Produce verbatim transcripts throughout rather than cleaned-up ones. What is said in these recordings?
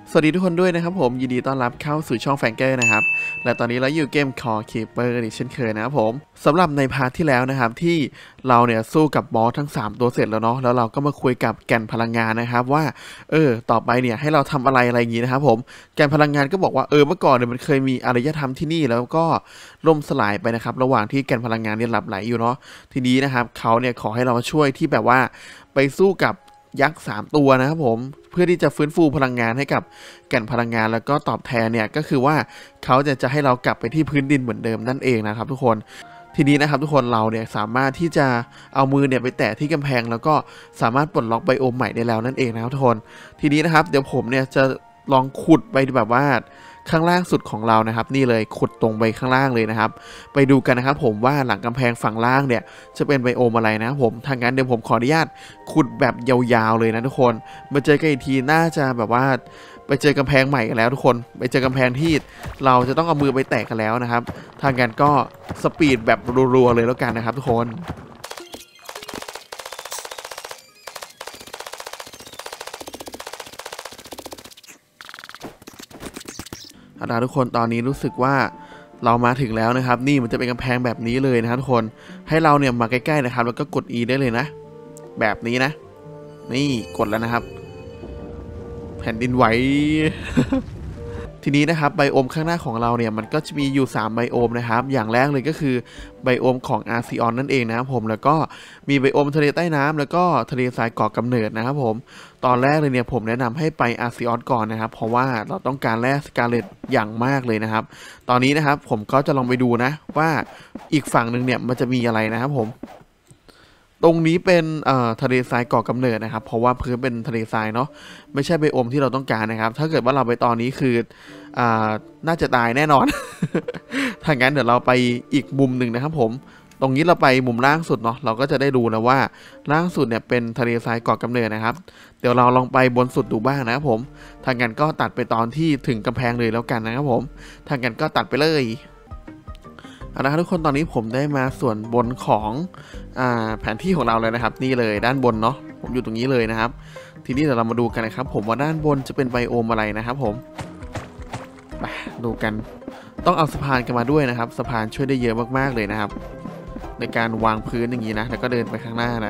สวัสดีทุกคนด้วยนะครับผมยินดีต้อนรับเข้าสู่ช่องแฟงเกอร์นะครับและตอนนี้เราอยู่เกม Core Keeper อีกเช่นเคยนะครับผมสำหรับในพาร์ทที่แล้วนะครับที่เราเนี่ยสู้กับบอสทั้งสามตัวเสร็จแล้วเนาะแล้วเราก็มาคุยกับแก่นพลังงานนะครับว่าเออต่อไปเนี่ยให้เราทำอะไรอะไรอย่างงี้นะครับผมแก่นพลังงานก็บอกว่าเออเมื่อก่อนเนี่ยมันเคยมีอารยธรรมที่นี่แล้วก็ล่มสลายไปนะครับระหว่างที่แก่นพลังงานเนี่ยหลับไหลอยู่เนาะทีนี้นะครับเขาเนี่ยขอให้เรามาช่วยที่แบบว่าไปสู้กับยักษ์สามตัวนะครับผมเพื่อที่จะฟื้นฟูพลังงานให้กับแก่นพลังงานแล้วก็ตอบแทนเนี่ยก็คือว่าเขาจะจะให้เรากลับไปที่พื้นดินเหมือนเดิมนั่นเองนะครับทุกคนทีนี้นะครับทุกคนเราเนี่ยสามารถที่จะเอามือเนี่ยไปแตะที่กำแพงแล้วก็สามารถปลดล็อกไบโอมใหม่ได้แล้วนั่นเองนะครับทุกคนทีนี้นะครับเดี๋ยวผมเนี่ยจะลองขุดไปแบบว่าข้างล่างสุดของเรานะครับนี่เลยขุดตรงไปข้างล่างเลยนะครับไปดูกันนะครับผมว่าหลังกำแพงฝั่งล่างเนี่ยจะเป็นไบโอมอะไรนะครับผมทางนั้นเดี๋ยวผมขออนุญาตขุดแบบยาวๆเลยนะทุกคนมาเจอกันอีกทีน่าจะแบบว่าไปเจอกำแพงใหม่กันแล้วทุกคนไปเจอกำแพงที่เราจะต้องเอามือไปแตะกันแล้วนะครับทางนั้นก็สปีดแบบรัวๆเลยแล้วกันนะครับทุกคนเอาล่ะทุกคนตอนนี้รู้สึกว่าเรามาถึงแล้วนะครับนี่มันจะเป็นกำแพงแบบนี้เลยนะครับทุกคนให้เราเนี่ยมาใกล้ๆนะครับแล้วก็กด E ได้เลยนะแบบนี้นะนี่กดแล้วนะครับแผ่นดินไหว ทีนี้นะครับไบโอมข้างหน้าของเราเนี่ยมันก็จะมีอยู่สามไบโอมนะครับอย่างแรกเลยก็คือไบโอมของอาร์ซิออนนั่นเองนะครับผมแล้วก็มีไบโอมทะเลใต้น้ำแล้วก็ทะเลทรายก่อกำเนิดนะครับผมตอนแรกเลยเนี่ยผมแนะนำให้ไปอาร์ซิออนก่อนนะครับเพราะว่าเราต้องการแร่สกาเลตอย่างมากเลยนะครับตอนนี้นะครับผมก็จะลองไปดูนะว่าอีกฝั่งหนึ่งเนี่ยมันจะมีอะไรนะครับผมตรงนี้เป็นทะเลทรายก่อกำเนิดนะครับเพราะว่าพื้นเป็นทะเลทรายเนาะไม่ใช่ไบโอมที่เราต้องการนะครับถ้าเกิดว่าเราไปตอนนี้คืออ่าน่าจะตายแน่นอน ถ้างั้นเดี๋ยวเราไปอีกมุมหนึ่งนะครับผมตรงนี้เราไปมุมล่างสุดเนาะเราก็จะได้ดูแล้วว่าล่างสุดเนี่ยเป็นทะเลทรายก่อกำเนิดนะครับเดี๋ยวเราลองไปบนสุดดูบ้างนะครับผมถ้างั้นก็ตัดไปตอนที่ถึงกำแพงเลยแล้วกันนะครับผมถ้างั้นก็ตัดไปเลยเอาละครับทุกคนตอนนี้ผมได้มาส่วนบนของอ่าแผนที่ของเราเลยนะครับนี่เลยด้านบนเนาะผมอยู่ตรงนี้เลยนะครับทีนี้เดี๋ยวเรามาดูกันนะครับผมว่าด้านบนจะเป็นไบโอมอะไรนะครับผมมาดูกันต้องเอาสะพานกันมาด้วยนะครับสะพานช่วยได้เยอะมากๆเลยนะครับในการวางพื้นอย่างนี้นะแล้วก็เดินไปข้างหน้านะ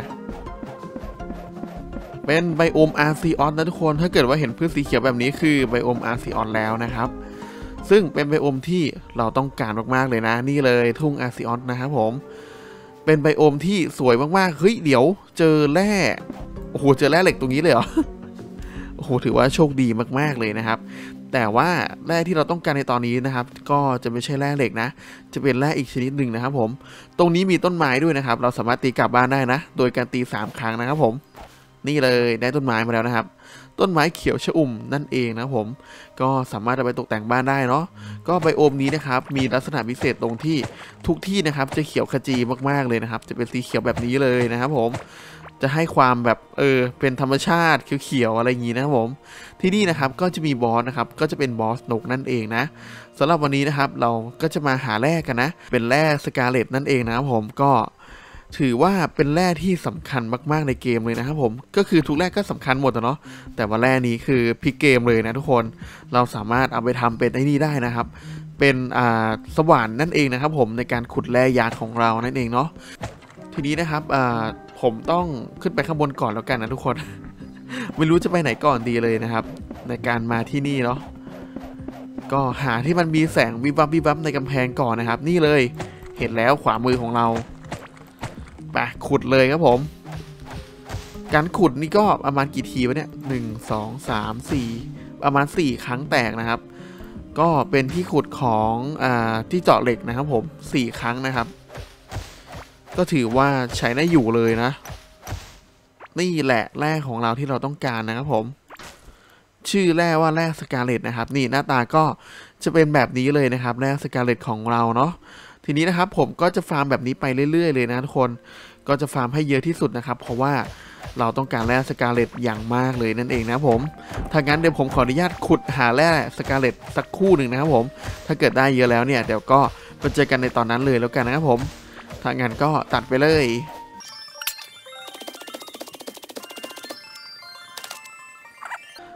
เป็นไบโอมอาร์ซิออนนะทุกคนถ้าเกิดว่าเห็นพื้นสีเขียวแบบนี้คือไบโอมอาร์ซิออนแล้วนะครับซึ่งเป็นไบโอมที่เราต้องการมากๆเลยนะนี่เลยทุ่งอาร์ซิออนนะครับผมเป็นไบโอมที่สวยมากๆเฮ้ยเดี๋ยวเจอแร่โอ้โหเจอแร่เหล็กตรงนี้เลยเหรอ โอ้โหถือว่าโชคดีมากๆเลยนะครับแต่ว่าแร่ที่เราต้องการในตอนนี้นะครับก็จะไม่ใช่แร่เหล็กนะจะเป็นแร่อีกชนิดหนึ่งนะครับผมตรงนี้มีต้นไม้ด้วยนะครับเราสามารถตีกลับบ้านได้นะโดยการตีสามครั้งนะครับผมนี่เลยได้ต้นไม้มาแล้วนะครับต้นไม้เขียวชอุ่มนั่นเองนะครับผมก็สามารถเอาไปตกแต่งบ้านได้เนาะก็ไบโอมนี้นะครับมีลักษณะพิเศษตรงที่ทุกที่นะครับจะเขียวขจีมากๆเลยนะครับจะเป็นสีเขียวแบบนี้เลยนะครับผมจะให้ความแบบเออเป็นธรรมชาติเขียวๆอะไรอย่างนี้นะครับผมที่นี่นะครับก็จะมีบอสนะครับก็จะเป็นบอสนกนั่นเองนะสำหรับวันนี้นะครับเราก็จะมาหาแร่กันนะเป็นแร่สกาเลตนั่นเองนะครับผมก็ถือว่าเป็นแร่ที่สำคัญมากๆในเกมเลยนะครับผมก็คือทุกแร่ก็สำคัญหมดเนาะแต่ว่าแร่นี้คือพลิกเกมเลยนะทุกคนเราสามารถเอาไปทำเป็นไอ้นี่ได้นะครับเป็นอ่าสว่านนั่นเองนะครับผมในการขุดแร่ยาของเรานั่นเองเนาะทีนี้นะครับอ่าผมต้องขึ้นไปข้างบนก่อนแล้วกันนะทุกคน ไม่รู้จะไปไหนก่อนดีเลยนะครับในการมาที่นี่เนาะก็หาที่มันมีแสงวิบวับวิบวับในกำแพงก่อนนะครับนี่เลยเห็นแล้วขวามือของเราไปขุดเลยครับผมการขุดนี่ก็ประมาณกี่ทีวะเนี่ยหนึ่งสองสามสี่ประมาณสี่ครั้งแตกนะครับก็เป็นที่ขุดของอ่าที่เจาะเหล็กนะครับผมสี่ครั้งนะครับก็ถือว่าใช้ได้อยู่เลยนะนี่แหละแร่ของเราที่เราต้องการนะครับผมชื่อแร่ว่าแร่สกาเลตนะครับนี่หน้าตาก็จะเป็นแบบนี้เลยนะครับแร่สกาเลตของเราเนาะทีนี้นะครับผมก็จะฟาร์มแบบนี้ไปเรื่อยๆเลยนะทุกคนก็จะฟาร์มให้เยอะที่สุดนะครับเพราะว่าเราต้องการแร่สกาเลตอย่างมากเลยนั่นเองนะผมถ้างั้นเดี๋ยวผมขออนุญาตขุดหาแร่สกาเลตสักคู่หนึ่งนะครับผมถ้าเกิดได้เยอะแล้วเนี่ยเดี๋ยวก็ไปเจอกันในตอนนั้นเลยแล้วกันนะครับผมถ้างั้นก็ตัดไปเลย ต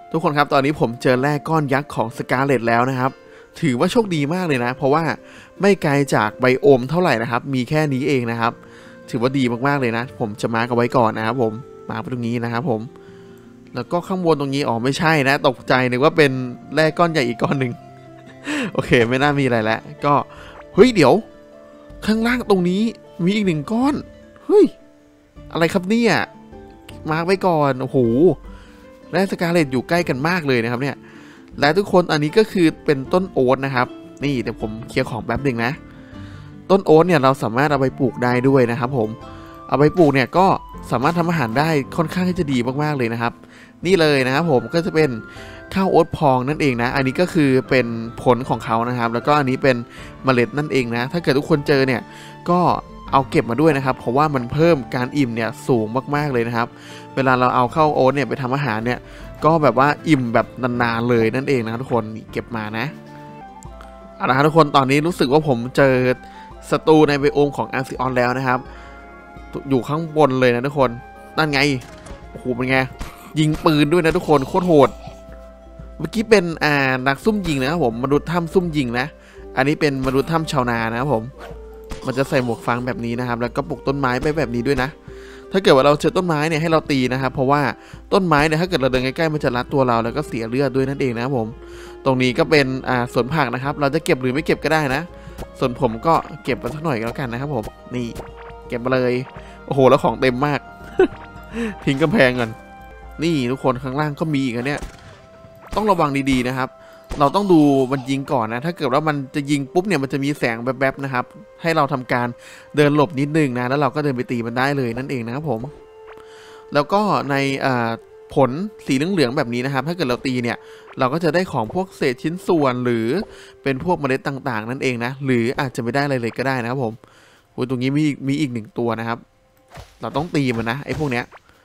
ทุกคนครับตอนนี้ผมเจอแร่ก้อนยักษ์ของสกาเลตแล้วนะครับถือว่าโชคดีมากเลยนะเพราะว่าไม่ไกลจากไบโอมเท่าไหร่นะครับมีแค่นี้เองนะครับถือว่าดีมากๆเลยนะผมจะมาร์กเอาไว้ก่อนนะครับผมมาร์กไปตรงนี้นะครับผมแล้วก็ข้างบนตรงนี้อ๋อไม่ใช่นะตกใจนึกว่าเป็นแร่ก้อนใหญ่อีกก้อนหนึ่ง โอเคไม่น่ามีอะไรแล้วก็เฮ้ยเดี๋ยวข้างล่างตรงนี้มีอีกหนึ่งก้อนเฮ้ยอะไรครับเนี่ยมาร์กไว้ก่อนโอ้โหแร่สกาเลตอยู่ใกล้กันมากเลยนะครับเนี่ยและทุกคนอันนี้ก็คือเป็นต้นโอ๊ตนะครับนี่เดี๋ยวผมเคลียร์ของแป๊บหนึ่งนะต้นโอ๊ตเนี่ยเราสามารถเอาไปปลูกได้ด้วยนะครับผมเอาไปปลูกเนี่ยก็สามารถทำอาหารได้ค่อนข้างที่จะดีมากๆเลยนะครับนี่เลยนะครับผมก็จะเป็นข้าวโอ๊ตพองนั่นเองนะอันนี้ก็คือเป็นผลของเขานะครับแล้วก็อันนี้เป็นเมล็ดนั่นเองนะถ้าเกิดทุกคนเจอเนี่ยก็เอาเก็บมาด้วยนะครับเพราะว่ามันเพิ่มการอิ่มเนี่ยสูงมากๆเลยนะครับเวลาเราเอาข้าวโอ๊ตเนี่ยไปทำอาหารเนี่ยก็แบบว่าอิ่มแบบนานๆเลยนั่นเองนะทุกคนเก็บมานะเอาละครับทุกคนตอนนี้รู้สึกว่าผมเจอศัตรูในไบโอมของอาร์ซิออนแล้วนะครับอยู่ข้างบนเลยนะทุกคนนั่นไงโอ้โหเป็นไงยิงปืนด้วยนะทุกคนโคตรโหดเมื่อกี้เป็นอ่านักซุ่มยิงนะครับผมมนุษย์ถ้ำซุ่มยิงนะอันนี้เป็นมนุษย์ถ้ำชาวนานะครับผมมันจะใส่หมวกฟางแบบนี้นะครับแล้วก็ปลูกต้นไม้ไปแบบนี้ด้วยนะถ้าเกิดว่าเราเจอต้นไม้เนี่ยให้เราตีนะครับเพราะว่าต้นไม้เนี่ยถ้าเกิดเราเดินใกล้ๆมันจะรัดตัวเราแล้วก็เสียเลือดด้วยนั่นเองนะครับผมตรงนี้ก็เป็นอ่าสวนผักนะครับเราจะเก็บหรือไม่เก็บก็ได้นะส่วนผมก็เก็บมาสักหน่อยก็แล้วกันนะครับผมนี่เก็บมาเลยโอ้โหแล้วของเต็มมาก ทิ้งกำแพงก่อนนี่ทุกคนข้างล่างก็มีอีกอันเนี้ยต้องระวังดีๆนะครับเราต้องดูมันยิงก่อนนะถ้าเกิดว่ามันจะยิงปุ๊บเนี่ยมันจะมีแสงแวบๆนะครับให้เราทำการเดินหลบนิดนึงนะแล้วเราก็เดินไปตีมันได้เลยนั่นเองนะครับผมแล้วก็ในผลสีเหลืองๆแบบนี้นะครับถ้าเกิดเราตีเนี่ยเราก็จะได้ของพวกเศษชิ้นส่วนหรือเป็นพวกเมล็ดต่างๆนั่นเองนะหรืออาจจะไม่ได้อะไรเลยก็ได้นะครับผมโอ้ยตรงนี้มีมีอีกหนึ่งตัวนะครับเราต้องตีมันนะไอ้พวกเนี้ย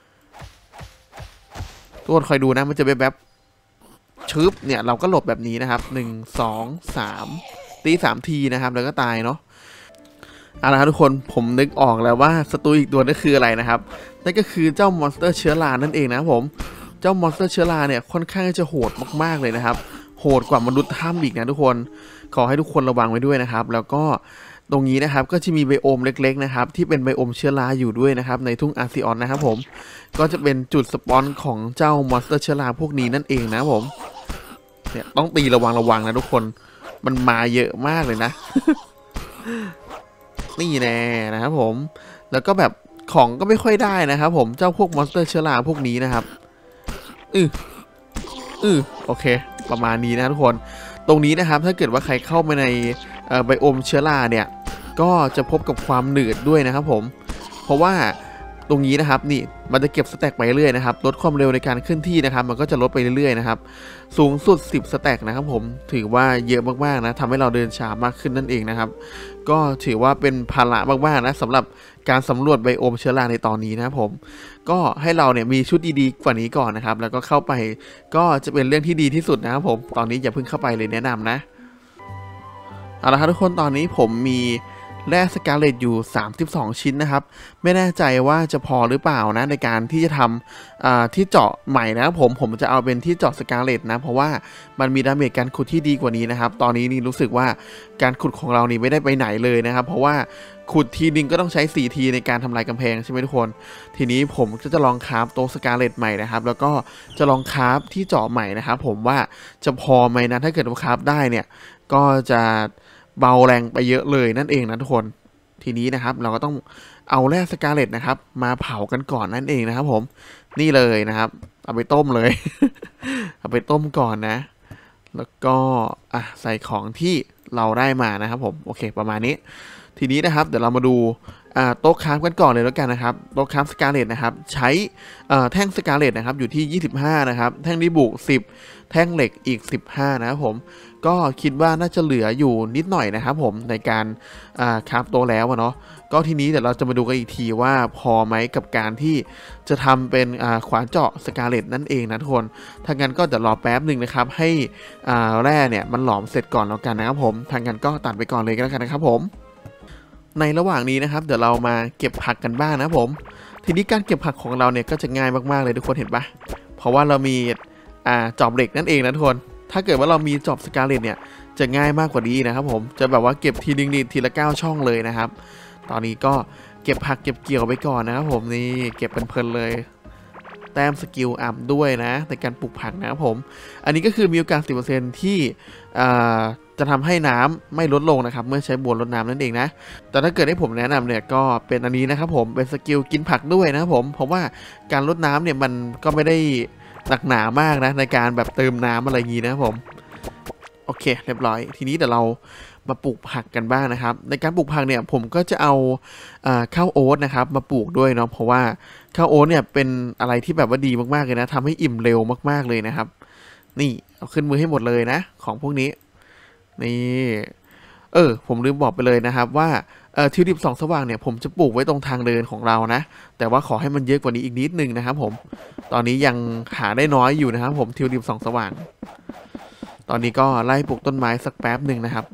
ทุกคนคอยดูนะมันจะแบบแบบชึบเนี่ยเราก็หลบแบบนี้นะครับหนึ่ง สอง สามตีสามทีนะครับแล้วก็ตายเนาะเอาละครับทุกคนผมนึกออกแล้วว่าศัตรูอีกตัวนั่นคืออะไรนะครับนั่นก็คือเจ้ามอนสเตอร์เชื้อรานั่นเองนะครับผมเจ้ามอนสเตอร์เชื้อราเนี่ยค่อนข้างจะโหดมากๆเลยนะครับโหดกว่ามนุษย์ถ้ำอีกนะทุกคนขอให้ทุกคนระวังไว้ด้วยนะครับแล้วก็ตรงนี้นะครับก็จะมีไบโอมเล็กๆนะครับที่เป็นไบโอมเชื้อราอยู่ด้วยนะครับในทุ่งอาร์ซิออนนะครับผมก็จะเป็นจุดสปอนของเจ้ามอนสเตอร์เชื้อราพวกนี้นั่นเองนะผมเนี่ยต้องตีระวังระวังนะทุกคนมันมาเยอะมากเลยนะ นี่แน่นะครับผมแล้วก็แบบของก็ไม่ค่อยได้นะครับผมเจ้าพวกมอนสเตอร์เชื้อราพวกนี้นะครับอืออือโอเคประมาณนี้นะทุกคนตรงนี้นะครับถ้าเกิดว่าใครเข้ามาในไบโอมเชื้อราเนี่ยก็จะพบกับความหนืดด้วยนะครับผมเพราะว่าตรงนี้นะครับนี่มันจะเก็บสแต็กไปเรื่อยนะครับลดความเร็วในการเคลื่อนที่นะครับมันก็จะลดไปเรื่อยๆนะครับสูงสุดสิบสแต็กนะครับผมถือว่าเยอะมากๆนะทำให้เราเดินช้ามากขึ้นนั่นเองนะครับก็ถือว่าเป็นภาระมากๆนะสำหรับการสำรวจไบโอมเชื้อราในตอนนี้นะครับผมก็ให้เราเนี่ยมีชุดดีๆกว่านี้ก่อนนะครับแล้วก็เข้าไปก็จะเป็นเรื่องที่ดีที่สุดนะครับผมตอนนี้อย่าเพิ่งเข้าไปเลยแนะนำนะเอาละครับทุกคนตอนนี้ผมมีแร่สกาเลตอยู่สามสิบสองชิ้นนะครับไม่แน่ใจว่าจะพอหรือเปล่านะในการที่จะทำที่เจาะใหม่นะครับผมผมจะเอาเป็นที่เจาะสกาเลตนะเพราะว่ามันมีดาเมจการขุดที่ดีกว่านี้นะครับตอนนี้นี่รู้สึกว่าการขุดของเรานี่ไม่ได้ไปไหนเลยนะครับเพราะว่าขุดทีนึงก็ต้องใช้สี่ทีในการทำลายกำแพงใช่ไหมทุกคนทีนี้ผมก็จะลองคราฟโต๊ะสกาเลตใหม่นะครับแล้วก็จะลองคราฟที่เจาะใหม่นะครับผมว่าจะพอไหมนะถ้าเกิดว่าคราฟได้เนี่ยก็จะเบาแรงไปเยอะเลยนั่นเองนะทุกคนทีนี้นะครับเราก็ต้องเอาแร่สกาเลตนะครับมาเผากันก่อนนั่นเองนะครับผมนี่เลยนะครับเอาไปต้มเลย เอาไปต้มก่อนนะแล้วก็อ่ะใส่ของที่เราได้มานะครับผมโอเคประมาณนี้ทีนี้นะครับเดี๋ยวเรามาดูโต๊ะคราฟกันก่อนเลยแล้วกันนะครับโต๊ะคราฟสกาเลตนะครับใช้แท่งสกาเลตนะครับอยู่ที่ยี่สิบห้านะครับแท่งดีบุกสิบแท่งเหล็กอีกสิบห้านะครับผมก็คิดว่าน่าจะเหลืออยู่นิดหน่อยนะครับผมในการคราฟโต๊ะแล้วเนาะก็ทีนี้เดี๋ยวเราจะมาดูกันอีกทีว่าพอไหมกับการที่จะทำเป็นขวานเจาะสกาเลตนั่นเองนะทุกคนทางกันก็จะรอแป๊บหนึ่งนะครับให้แร่เนี่ยมันหลอมเสร็จก่อนแล้วกันนะครับผมทางกันก็ตัดไปก่อนเลยก็แล้วกันนะครับผมในระหว่างนี้นะครับเดี๋ยวเรามาเก็บผักกันบ้างนะผมทีนี้การเก็บผักของเราเนี่ยก็จะง่ายมากๆเลยทุกคนเห็นปะเพราะว่าเรามีอ่าจอบเหล็กนั่นเองนะทุกคนถ้าเกิดว่าเรามีจอบสกาเลตเนี่ยจะง่ายมากกว่านี้นะครับผมจะแบบว่าเก็บทีนึงนี่ทีละเก้าช่องเลยนะครับตอนนี้ก็เก็บผักเก็บเกี่ยวไปก่อนนะครับผมนี่เก็บเพลินๆเลยแต้มสกิลอัพด้วยนะในการปลูกผักนะครับผมอันนี้ก็คือมีโอกาส สิบเปอร์เซ็นต์ ที่จะทำให้น้ำไม่ลดลงนะครับเมื่อใช้บัวรดน้ำนั่นเองนะแต่ถ้าเกิดให้ผมแนะนำเนี่ยก็เป็นอันนี้นะครับผมเป็นสกิลกินผักด้วยนะครับผมเพราะว่าการรดน้ำเนี่ยมันก็ไม่ได้หนักหนามากนะในการแบบเติมน้ำอะไรอย่างนี้นะครับผมโอเคเรียบร้อยทีนี้เดี๋ยวเรามาปลูกผักกันบ้างนะครับในการปลูกผักเนี่ยผมก็จะเอาข้าวโอ๊ตนะครับมาปลูกด้วยเนาะเพราะว่าข้าวโอ๊ตเนี่ยเป็นอะไรที่แบบว่าดีมากๆเลยนะทำให้อิ่มเร็วมากๆเลยนะครับนี่เอาขึ้นมือให้หมดเลยนะของพวกนี้นี่เออผมลืมบอกไปเลยนะครับว่าเอ่อทิวลิปสองสว่างเนี่ยผมจะปลูกไว้ตรงทางเดินของเรานะแต่ว่าขอให้มันเยอะกว่านี้อีกนิดนึงนะครับผมตอนนี้ยังหาได้น้อยอยู่นะครับผมทิวลิปสองสว่างตอนนี้ก็ไล่ปลูกต้นไม้สักแป๊บหนึ่งนะครับ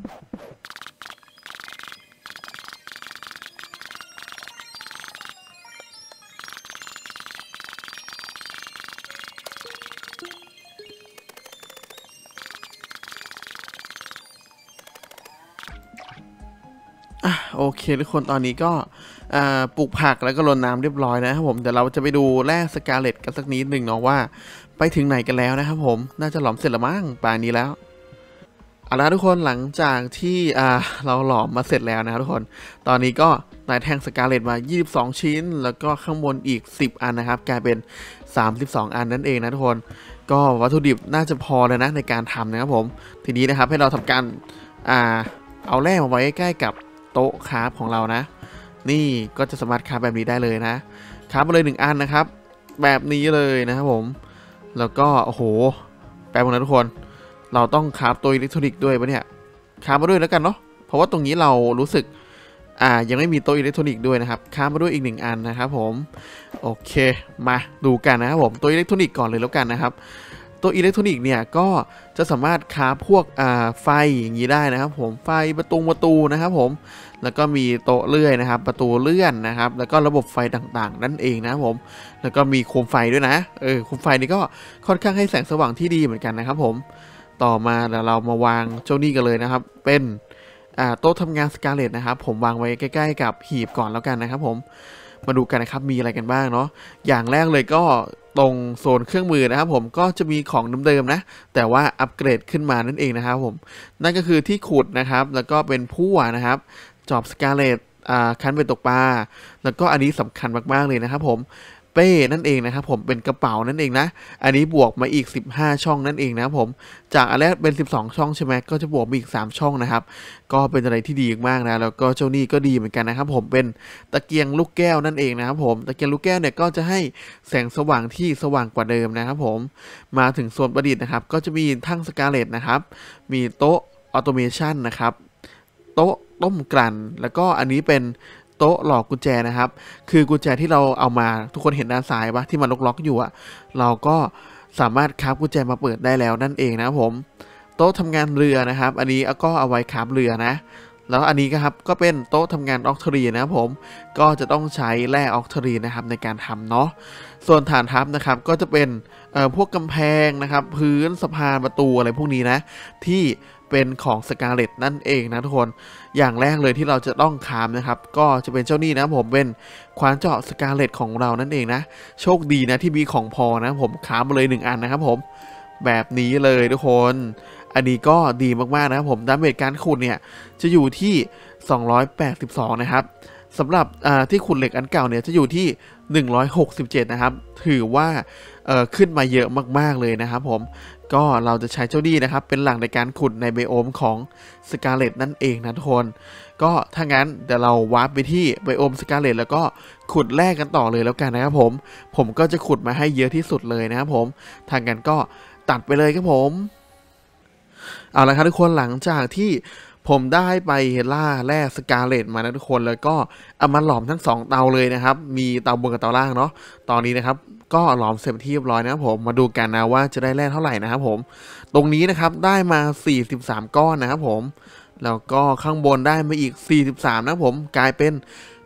อ่ะโอเคทุกคนตอนนี้ก็ปลูกผักแล้วก็รดน้ำเรียบร้อยนะครับผมเดี๋ยวเราจะไปดูแร่สกาเลตกันสักนิดหนึ่งเนาะว่าไปถึงไหนกันแล้วนะครับผมน่าจะหลอมเสร็จละมั้งป่านนี้แล้วเอาละทุกคนหลังจากที่เราหลอมมาเสร็จแล้วนะครับทุกคนตอนนี้ก็ได้แท่งสกาเลตมายี่สิบสองชิ้นแล้วก็ข้างบนอีกสิบอันนะครับกลายเป็นสามสิบสองอันนั่นเองนะทุกคนก็วัตถุดิบน่าจะพอแล้วนะในการทำนะครับผมทีนี้นะครับให้เราทำการอ่าเอาแร่มาไว้ใกล้กับโต๊ะคราฟของเรานะนี่ก็จะสามารถคราฟแบบนี้ได้เลยนะคราฟมาเลยหนึ่งอันนะครับแบบนี้เลยนะครับผมแล้วก็โอ้โหแป๊บนึงนะทุกคนเราต้องคราฟตัวอิเล็กทรอนิกส์ด้วยปะเนี่ยคราฟมาด้วยแล้วกันเนาะเพราะว่าตรงนี้เรารู้สึกอ่ายังไม่มีตัวอิเล็กทรอนิกส์ด้วยนะครับคราฟมาด้วยอีกหนึ่งอันนะครับผมโอเคมาดูกันนะครับผมตัวอิเล็กทรอนิกส์ก่อนเลยแล้วกันนะครับตัวอิเล็กทรอนิกส์เนี่ยก็จะสามารถคราฟพวกอ่าไฟอย่างนี้ได้นะครับผมไฟประตูประตูนะครับผมแล้วก็มีโต๊ะเลื่อยนะครับประตูเลื่อนนะครับแล้วก็ระบบไฟต่างๆนั่นเองนะครับผมแล้วก็มีโคมไฟด้วยนะเออโคมไฟนี่ก็ค่อนข้างให้แสงสว่างที่ดีเหมือนกันนะครับผมต่อมาเดี๋ยวเรามาวางเจ้านี่กันเลยนะครับเป็นอ่าโต๊ะทำงานสกาเลตนะครับผมวางไว้ใกล้ๆกับหีบก่อนแล้วกันนะครับผมมาดูกันนะครับมีอะไรกันบ้างเนาะอย่างแรกเลยก็ตรงโซนเครื่องมือนะครับผมก็จะมีของเดิมๆนะแต่ว่าอัปเกรดขึ้นมานั่นเองนะครับผมนั่นก็คือที่ขุดนะครับแล้วก็เป็นพั่วนะครับจอบสกาเลตอ่าคันเป็นตกปลาแล้วก็อันนี้สำคัญมากๆเลยนะครับผมเป้นั่นเองนะครับผมเป็นกระเป๋านั่นเองนะอันนี้บวกมาอีกสิบห้าช่องนั่นเองนะครับผมจากอันแรกเป็นสิบสองช่องใช่ไหมก็จะบวกมาอีกสามช่องนะครับก็เป็นอะไรที่ดีมากนะแล้วก็เจ้านี่ก็ดีเหมือนกันนะครับผมเป็นตะเกียงลูกแก้วนั่นเองนะครับผมตะเกียงลูกแก้วเนี่ยก็จะให้แสงสว่างที่สว่างกว่าเดิมนะครับผมมาถึงโซนประดิษฐ์นะครับก็จะมีทั้งสกาเลตนะครับมีโต๊ะออโตเมชันนะครับโต๊ะต้มกลั่นแล้วก็อันนี้เป็นโต๊ะหลอกกุญแจนะครับคือกุญแจที่เราเอามาทุกคนเห็นด้านซ้ายปะที่มันล็อกๆอยู่อะเราก็สามารถคราฟกุญแจมาเปิดได้แล้วนั่นเองนะครับผมโต๊ะทำงานเรือนะครับอันนี้ก็เอาไว้คราฟเรือนะแล้วอันนี้ครับก็เป็นโต๊ะทำงานออกทรีนะครับผมก็จะต้องใช้แร่ออกทรีนะครับในการทำเนาะส่วนฐานทัพนะครับก็จะเป็นเอ่อพวกกำแพงนะครับพื้นสะพานประตูอะไรพวกนี้นะที่เป็นของสกาเลตนั่นเองนะทุกคนอย่างแรกเลยที่เราจะต้องคามนะครับก็จะเป็นเจ้านี่นะผมเป็นควานเจาะสกาเลตของเรานั่นเองนะโชคดีนะที่มีของพอนะผมคามมาเลยหนึ่งอันนะครับผมแบบนี้เลยทุกคนอันนี้ก็ดีมากๆนะครับผมดาเมจการขุดเนี่ยจะอยู่ที่สองร้อยแปดสิบสองนะครับสำหรับที่ขุดเหล็กอันเก่าเนี่ยจะอยู่ที่หนึ่งร้อยหกสิบเจ็ดนะครับถือว่าขึ้นมาเยอะมากๆเลยนะครับผมก็เราจะใช้เจ้าดีนะครับเป็นหลักในการขุดในไบโอมของสกาเลตนั่นเองนะทุกคนก็ถ้างั้นเดี๋ยวเราวาร์ปไปที่ไบโอมสกาเลตแล้วก็ขุดแร่กันต่อเลยแล้วกันนะครับผมผมก็จะขุดมาให้เยอะที่สุดเลยนะครับผมทางกันก็ตัดไปเลยครับผมเอาละครับทุกคนหลังจากที่ผมได้ไปล่าแร่สกาเลตมานะทุกคนแล้วก็เอามาหลอมทั้งสองเตาเลยนะครับมีเตาบนกับเตาล่างเนาะตอนนี้นะครับก็หลอมเสร็จที่เรียบร้อยนะครับผมมาดูกันนะว่าจะได้แร่เท่าไหร่นะครับผมตรงนี้นะครับได้มาสี่สิบสามก้อนนะครับผมแล้วก็ข้างบนได้มาอีกสี่สิบสามนะผมกลายเป็น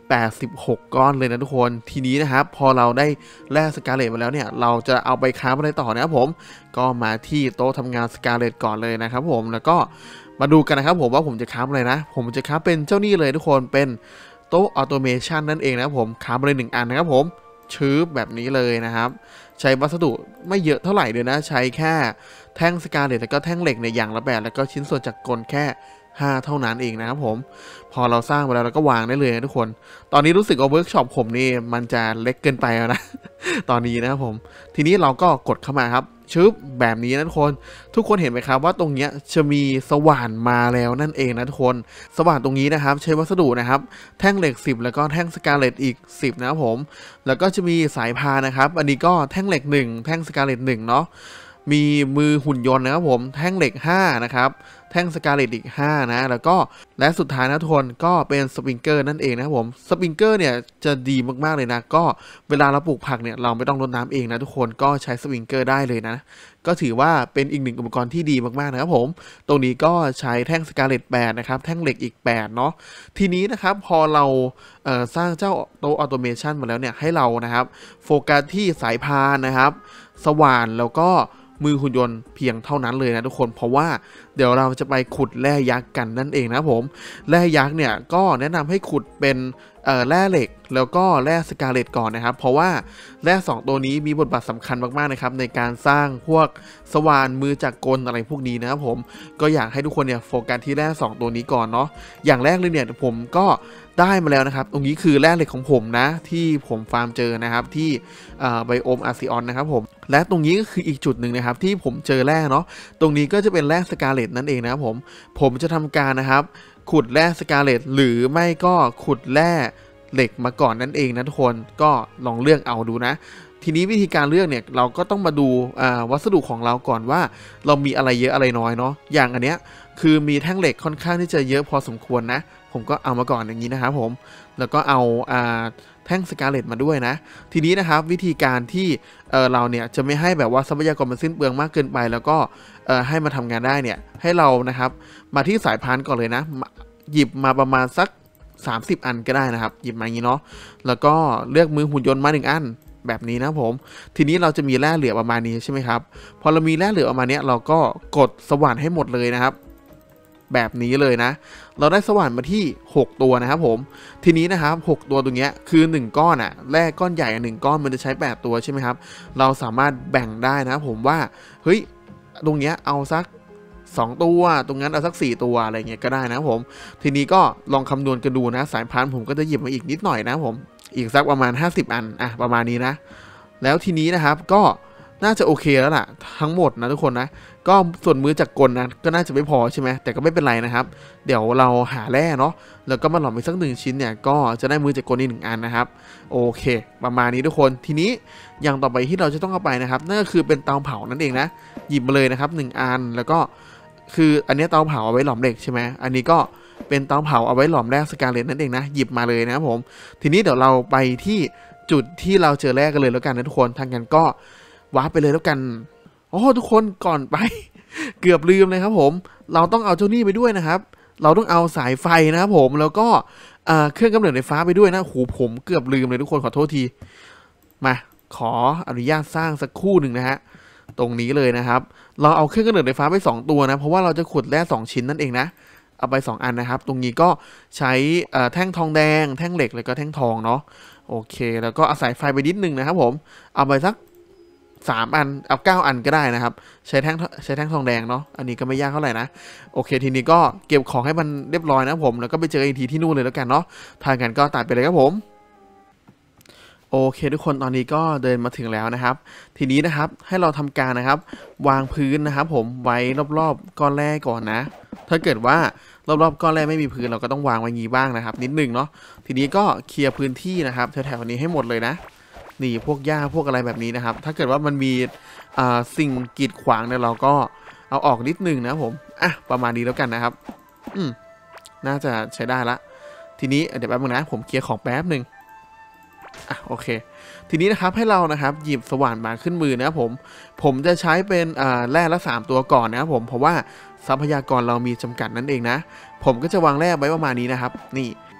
แปดสิบหกก้อนเลยนะทุกคนทีนี้นะครับพอเราได้แร่สกาเลตมาแล้วเนี่ยเราจะเอาไปค้าอะไรต่อนะครับผมก็มาที่โต๊ะทำงานสกาเลตก่อนเลยนะครับผมแล้วก็มาดูกันนะครับผมว่าผมจะค้าอะไรนะผมจะค้าเป็นเจ้านี่เลยทุกคนเป็นโต๊ะออโตเมชันนั่นเองนะครับผมค้าเลยหนึ่งอันนะครับผมชื้อแบบนี้เลยนะครับใช้วัสดุไม่เยอะเท่าไหร่เลยนะใช้แค่แท่งสกาเลตแล้วก็แท่งเหล็กในอย่างละแบบแล้วก็ชิ้นส่วนจากกลแค่ห้าเท่านั้นเองนะครับผมพอเราสร้างไปแล้วเราก็วางได้เลยนะทุกคนตอนนี้รู้สึกว่าเวิร์กช็อปผมนี่มันจะเล็กเกินไปแล้วนะ ตอนนี้นะครับผมทีนี้เราก็กดเข้ามาครับชึบแบบนี้นะทุกคนทุกคนเห็นไหมครับว่าตรงนี้จะมีสว่านมาแล้วนั่นเองนะทุกคนสว่านตรงนี้นะครับใช้วัสดุนะครับแท่งเหล็กสิบแล้วก็แท่งสกาเลตอีกสิบนะครับผมแล้วก็จะมีสายพานนะครับอันนี้ก็แท่งเหล็กหนึ่งแท่งสกาเลตหนึ่งเนาะมีมือหุ่นยนต์นะครับผมแท่งเหล็กห้านะครับแท่งสกาเลตอีกห้านะแล้วก็และสุดท้ายนะทุกคนก็เป็นสปริงเกอร์นั่นเองนะครับผมสปริงเกอร์เนี่ยจะดีมากๆเลยนะก็เวลาเราปลูกผักเนี่ยเราไม่ต้องรดน้ำเองนะทุกคนก็ใช้สปริงเกอร์ได้เลยนะก็ถือว่าเป็นอีกหนึ่งอุปกรณ์ที่ดีมากๆนะครับผมตรงนี้ก็ใช้แท่งสกาเลตแปดนะครับแท่งเหล็กอีกแปดเนาะทีนี้นะครับพอเราเอ่อสร้างเจ้าโต๊ะออโตเมชันมาแล้วเนี่ยให้เรานะครับโฟกัสที่สายพานนะครับสว่านแล้วก็มือหุ่นยนต์เพียงเท่านั้นเลยนะทุกคนเพราะว่าเดี๋ยวเราจะไปขุดแร่ยักษ์กันนั่นเองนะผมแร่ยักษ์เนี่ยก็แนะนำให้ขุดเป็นเอ่อแร่เหล็กแล้วก็แร่สกาเลตก่อนนะครับเพราะว่าแร่สองตัวนี้มีบทบาทสำคัญมากๆนะครับในการสร้างพวกสว่านมือจักรกลอะไรพวกนี้นะครับผมก็อยากให้ทุกคนเนี่ยโฟกัสที่แร่สองตัวนี้ก่อนเนาะอย่างแรกเลยเนี่ยผมก็ได้มาแล้วนะครับตรงนี้คือแร่เหล็กของผมนะที่ผมฟาร์มเจอนะครับที่ไบโอมอาร์ซิออนนะครับผมและตรงนี้ก็คืออีกจุดหนึ่งนะครับที่ผมเจอแร่เนาะตรงนี้ก็จะเป็นแร่สกาเลตนั่นเองนะครับผมผมจะทำการนะครับขุดแร่สกาเลตหรือไม่ก็ขุดแร่เหล็กมาก่อนนั่นเองนะทุกคนก็ลองเลือกเอาดูนะทีนี้วิธีการเลือกเนี่ยเราก็ต้องมาดูวัสดุของเราก่อนว่าเรามีอะไรเยอะอะไรน้อยเนาะอย่างอันเนี้ยคือมีแท่งเหล็กค่อนข้างที่จะเยอะพอสมควรนะผมก็เอามาก่อนอย่างนี้นะครับผมแล้วก็เอาแท่งสกาเลตมาด้วยนะทีนี้นะครับวิธีการที่เเราเนี่ยจะไม่ให้แบบว่าทรัพยากรมันสิ้นเปลืองมากเกินไปแล้วก็ให้มาทำงานได้เนี่ยให้เรานะครับมาที่สายพานก่อนเลยนะหยิบมาประมาณสักสามสิบอันก็ได้นะครับหยิบมาอย่างนี้เนาะแล้วก็เลือกมือหุ่นยนต์มาหนึ่งอันแบบนี้นะผมทีนี้เราจะมีแร่เหลือประมาณนี้ใช่ไหมครับพอเรามีแร่เหลือประมาณนี้เราก็กดสว่านให้หมดเลยนะครับแบบนี้เลยนะเราได้สว่านมาที่หกตัวนะครับผมทีนี้นะครับหกตัวตรงเนี้ยคือหนึ่งก้อนอะแร่ก้อนใหญ่หนึ่งก้อนมันจะใช้แปดตัวใช่ไหมครับเราสามารถแบ่งได้นะผมว่าเฮ้ยตรงเนี้ยเอาสักสองตัวตรงนั้นเอาสักสี่ตัวอะไรเงี้ยก็ได้นะผมทีนี้ก็ลองคำนวณกันดูนะสายพานผมก็จะหยิบมาอีกนิดหน่อยนะผมอีกสักประมาณห้าสิบอันอ่ะประมาณนี้นะแล้วทีนี้นะครับก็น่าจะโอเคแล้วล่ะทั้งหมดนะทุกคนนะก็ส่วนมือจักรกลนะก็น่าจะไม่พอใช่ไหมแต่ก็ไม่เป็นไรนะครับเดี๋ยวเราหาแร่เนาะแล้วก็มาหลอมอีกสักหนึ่งชิ้นเนี่ยก็จะได้มือจักรกลอีกหนึ่งอันนะครับโอเคประมาณนี้ทุกคนทีนี้อย่างต่อไปที่เราจะต้องเอาไปนะครับนั่นก็คือเป็นเตาเผานั่นเองนะหยิบมาเลยนะครับหนึ่งอันแล้วก็คืออันนี้เตาเผาเอาไว้หลอมเหล็กใช่ไหมอันนี้ก็เป็นเตาเผาเอาไว้หลอมแร่สกาเลตนั่นเองนะหยิบมาเลยนะครับผมทีนี้เดี๋ยวเราไปที่จุดที่เราเจอแร่กันเลยแล้วกันนะทุกคนทางกันก็วาร์ปไปเลยแล้วกันโอ้ทุกคนก่อนไปเกือบลืมเลยครับผมเราต้องเอาเจ้านี่ไปด้วยนะครับเราต้องเอาสายไฟนะครับผมแล้วก็เครื่องกำเนิดไฟฟ้าไปด้วยนะโหผมเกือบลืมเลยทุกคนขอโทษทีมาขออนุญาตสร้างสักคู่หนึ่งนะฮะตรงนี้เลยนะครับเราเอาเครื่องกำเนิดไฟฟ้าไปสองตัวนะเพราะว่าเราจะขุดแร่สองชิ้นนั่นเองนะเอาไปสองอันนะครับตรงนี้ก็ใช้แท่งทองแดงแท่งเหล็กแล้วก็แท่งทองเนาะโอเคแล้วก็เอาสายไฟไปนิดนึงนะครับผมเอาไปสักสามอันเอาเก้าอันก็ได้นะครับใช้แท่งใช้แท่งทองแดงเนาะอันนี้ก็ไม่ยากเท่าไหร่นะโอเคทีนี้ก็เก็บของให้มันเรียบร้อยนะผมแล้วก็ไปเจออีกทีที่นู่นเลยแล้วกันเนาะทางกันก็ตัดไปเลยครับผมโอเคทุกคนตอนนี้ก็เดินมาถึงแล้วนะครับทีนี้นะครับให้เราทำการนะครับวางพื้นนะครับผมไว้รอบๆก้อนแร่ก่อนนะถ้าเกิดว่ารอบๆก้อนแร่ไม่มีพื้นเราก็ต้องวางไว้งี้บ้างนะครับนิดนึงเนาะทีนี้ก็เคลียร์พื้นที่นะครับแถวๆนี้ให้หมดเลยนะนี่พวกหญ้าพวกอะไรแบบนี้นะครับถ้าเกิดว่ามันมีสิ่งกีดขวางเนี่ยเราก็เอาออกนิดนึงนะผมอ่ะประมาณนี้แล้วกันนะครับอืมน่าจะใช้ได้ละทีนี้เดี๋ยวแป๊บนึงนะผมเคลียร์ของแป๊บนึงอ่ะโอเคทีนี้นะครับให้เรานะครับหยิบสว่านมาขึ้นมือนะครับผมผมจะใช้เป็นแร่ละสามตัวก่อนนะครับผมเพราะว่าทรัพยากรเรามีจำกัดนั่นเองนะผมก็จะวางแร่ไว้ประมาณนี้นะครับนี่พ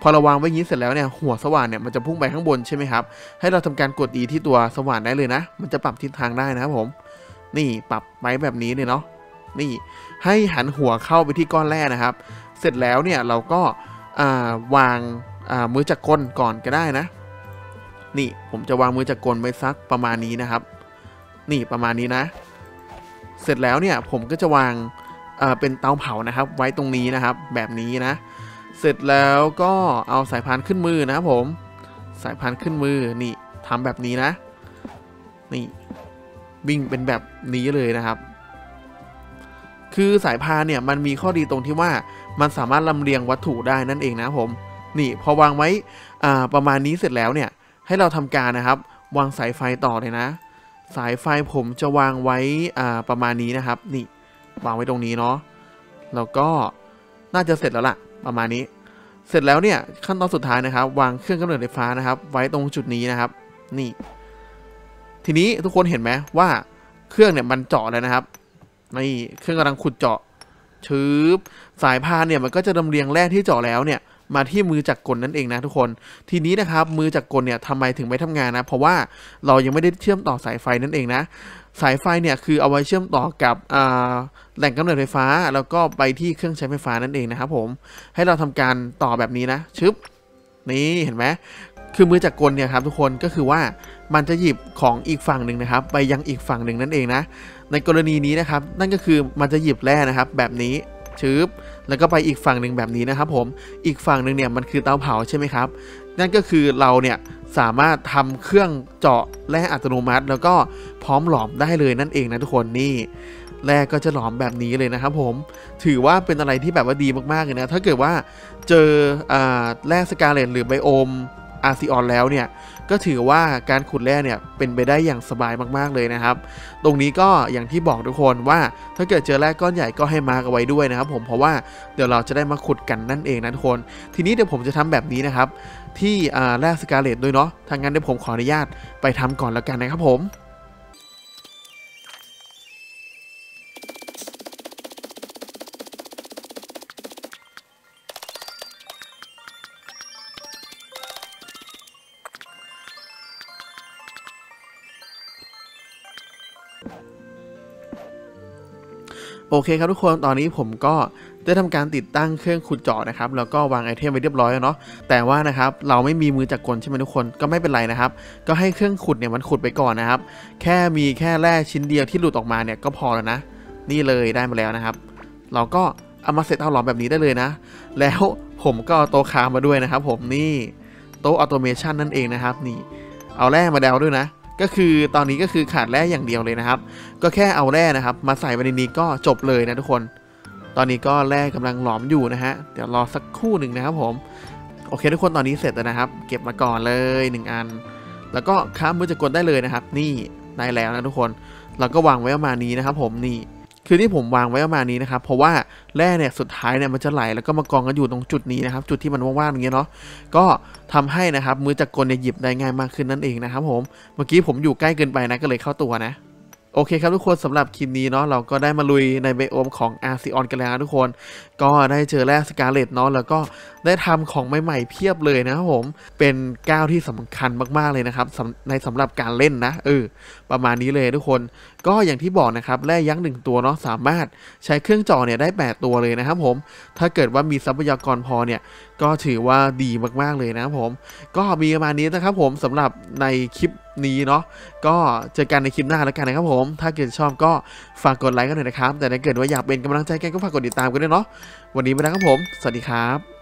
อเราวางไว้อย่างนี้เสร็จแล้วเนี่ยหัวสว่านเนี่ยมันจะพุ่งไปข้างบนใช่ไหมครับให้เราทำการกด E ที่ตัวสว่านได้เลยนะมันจะปรับทิศทางได้นะครับผมนี่ปรับไว้แบบนี้เลยเนาะนี่ให้หันหัวเข้าไปที่ก้อนแร่นะครับเสร็จแล้วเนี่ยเราก็วางมือจักรกลก่อนก็ได้นะนี่ผมจะวางมือจักรกลไว้สักประมาณนี้นะครับนี่ประมาณนี้นะเสร็จแล้วเนี่ยผมก็จะวางเป็นเตาเผานะครับไว้ตรงนี้นะครับแบบนี้นะเสร็จแล้วก็เอาสายพานขึ้นมือนะครับผมสายพานขึ้นมือนี่ทำแบบนี้นะนี่วิ่งเป็นแบบนี้เลยนะครับคือสายพานเนี่ยมันมีข้อดีตรงที่ว่ามันสามารถลำเลียงวัตถุได้นั่นเองนะผมนี่พอวางไว้ประมาณนี้เสร็จแล้วเนี่ยให้เราทำการนะครับวางสายไฟต่อเลยนะสายไฟผมจะวางไว้ประมาณนี้นะครับนี่วางไว้ตรงนี้เนาะแล้วก็น่าจะเสร็จแล้วล่ะประมาณนี้เสร็จแล้วเนี่ยขั้นตอนสุดท้ายนะครับวางเครื่องกำเนิดไฟฟ้านะครับไว้ตรงจุดนี้นะครับนี่ทีนี้ทุกคนเห็นไหมว่าเครื่องเนี่ยมันเจาะแล้วนะครับนี่เครื่องกำลังขุดเจาะชืบสายพานเนี่ยมันก็จะลำเลียงแร่ที่เจาะแล้วเนี่ยมาที่มือจักรกลนั่นเองนะทุกคนทีนี้นะครับมือจักรกลเนี่ยทำไมถึงไม่ทำงานนะเพราะว่าเรายังไม่ได้เชื่อมต่อสายไฟนั่นเองนะสายไฟเนี่ยคือเอาไว้เชื่อมต่อกับแหล่งกำเนิดไฟฟ้าแล้วก็ไปที่เครื่องใช้ไฟฟ้านั่นเองนะครับผมให้เราทำการต่อแบบนี้นะชึบนี่เห็นไหมคือมือจักรกลเนี่ยครับทุกคนก็คือว่ามันจะหยิบของอีกฝั่งหนึ่งนะครับไปยังอีกฝั่งหนึ่งนั่นเองนะในกรณีนี้นะครับนั่นก็คือมันจะหยิบแร่นะครับแบบนี้ชืบแล้วก็ไปอีกฝั่งหนึ่งแบบนี้นะครับผมอีกฝั่งหนึ่งเนี่ยมันคือเตาเผาใช่ไหมครับนั่นก็คือเราเนี่ยสามารถทำเครื่องเจาะแร่อัตโนมัติแล้วก็พร้อมหลอมได้เลยนั่นเองนะทุกคนนี่แร่ก็จะหลอมแบบนี้เลยนะครับผมถือว่าเป็นอะไรที่แบบว่าดีมากๆเลยนะถ้าเกิดว่าเจอแร่สกาเลตหรือไบโอมอาร์ซิออนแล้วเนี่ยก็ถือว่าการขุดแร่เนี่ยเป็นไปได้อย่างสบายมากๆเลยนะครับตรงนี้ก็อย่างที่บอกทุกคนว่าถ้าเกิดเจอแร่ก้อนใหญ่ก็ให้มาร์กเอาไว้ด้วยนะครับผมเพราะว่าเดี๋ยวเราจะได้มาขุดกันนั่นเองนะทุกคนทีนี้เดี๋ยวผมจะทำแบบนี้นะครับที่แร่สกาเลตด้วยเนาะทางงั้นเดี๋ยวผมขออนุญาตไปทำก่อนแล้วกันนะครับผมโอเคครับทุกคนตอนนี้ผมก็ได้ทำการติดตั้งเครื่องขุดเจาะนะครับแล้วก็วางไอเทมไว้เรียบร้อยแล้วเนาะแต่ว่านะครับเราไม่มีมือจักรกลใช่ไหมทุกคนก็ไม่เป็นไรนะครับก็ให้เครื่องขุดเนี่ยมันขุดไปก่อนนะครับแค่มีแค่แร่ชิ้นเดียวที่หลุดออกมาเนี่ยก็พอแล้วนะนี่เลยได้มาแล้วนะครับเราก็เอามาเซตเอาหลอมแบบนี้ได้เลยนะแล้วผมก็เอาโต๊ะค้ามาด้วยนะครับผมนี่โต๊ะออโตเมชันนั่นเองนะครับนี่เอาแร่มาแดวด้วยนะก็คือตอนนี้ก็คือขาดแร่อย่างเดียวเลยนะครับก็แค่เอาแร่นะครับมาใส่ไว้ในนี้ก็จบเลยนะทุกคนตอนนี้ก็แร่กำลังหลอมอยู่นะฮะเดี๋ยวรอสักครู่หนึ่งนะครับผมโอเคทุกคนตอนนี้เสร็จแล้วนะครับเก็บมาก่อนเลยหนึ่งอันแล้วก็ค้ามือจักรกลได้เลยนะครับนี่ได้แล้วนะทุกคนเราก็วางไว้ประมาณนี้นะครับผมนี่คือที่ผมวางไว้ประมาณนี้นะครับเพราะว่าแร่เนี่ยสุดท้ายเนี่ยมันจะไหลแล้วก็มากองกันอยู่ตรงจุดนี้นะครับจุดที่มันว่างๆอย่างเงี้ยเนาะก็ทำให้นะครับมือจักรกลเนี่ยหยิบได้ง่ายมากขึ้นนั่นเองนะครับผมเมื่อกี้ผมอยู่ใกล้เกินไปนะก็เลยเข้าตัวนะโอเคครับทุกคนสำหรับคลิปนี้เนาะเราก็ได้มาลุยในไบโอมของอาร์ซิออนกันแล้วทุกคนก็ได้เจอแร่สกาเลตเนาะแล้วก็ได้ทำของใหม่ๆเพียบเลยนะครับผมเป็นก้าวที่สำคัญมากๆเลยนะครับในสำหรับการเล่นนะเออประมาณนี้เลยทุกคนก็อย่างที่บอกนะครับแร่ยักษ์หนึ่งตัวเนาะสามารถใช้เครื่องเจาะเนี่ยได้แปดตัวเลยนะครับผมถ้าเกิดว่ามีทรัพยากรพอเนี่ยก็ถือว่าดีมากๆเลยนะครับผมก็มีประมาณนี้นะครับผมสำหรับในคลิปนี้เนาะก็เจอกันในคลิปหน้าแล้วกันนะครับผมถ้าเกิดชอบก็ฝากกดไลค์กันหน่อยนะครับแต่ถ้าเกิดว่าอยากเป็นกำลังใจกันก็ฝากกดติดตามกันด้วยเนาะวันนี้ไปแล้วครับผมสวัสดีครับ